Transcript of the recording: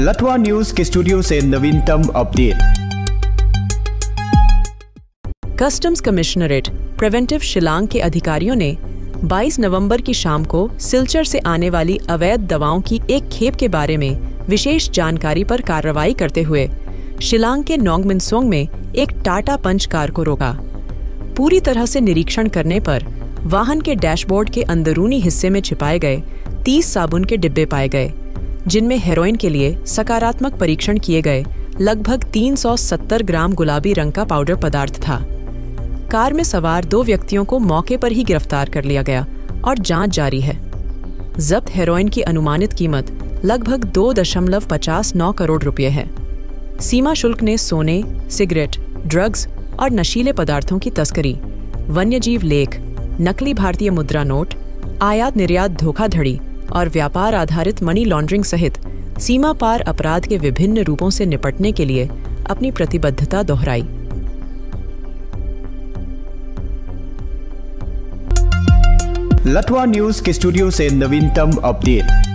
लतवा news के studio से नवीनतम update. Customs commissionerate preventive Shillong के अधिकारियों ने 22 नवंबर की शाम को सिलचर से आने वाली अवैध दवाओं की एक खेप के बारे में विशेष जानकारी पर कार्रवाई करते हुए शिलांग के नोंगमिनसोंग में एक टाटा पंच कार को रोका। पूरी तरह से निरीक्षण करने पर वाहन के डैशबोर्ड के अंदरूनी हिस्से में छिपाए गए 30 साबुन के डिब्बे पाए गए, जिनमें हेरोइन के लिए सकारात्मक परीक्षण किए गए लगभग 370 ग्राम गुलाबी रंग का पाउडर पदार्थ था। कार में सवार 2 व्यक्तियों को मौके पर ही गिरफ्तार कर लिया गया और जांच जारी है। जब्त हेरोइन की अनुमानित कीमत लगभग 2.59 करोड़ रुपए है। सीमा शुल्क ने सोने, सिगरेट, ड्रग्स और नशीले पदार्थों की तस्करी, वन्यजीव लेख, नकली भारतीय मुद्रा नोट, आयात निर्यात धोखाधड़ी और व्यापार आधारित मनी लॉन्ड्रिंग सहित सीमा पार अपराध के विभिन्न रूपों से निपटने के लिए अपनी प्रतिबद्धता दोहराई। लतवा न्यूज के स्टूडियो से नवीनतम अपडेट।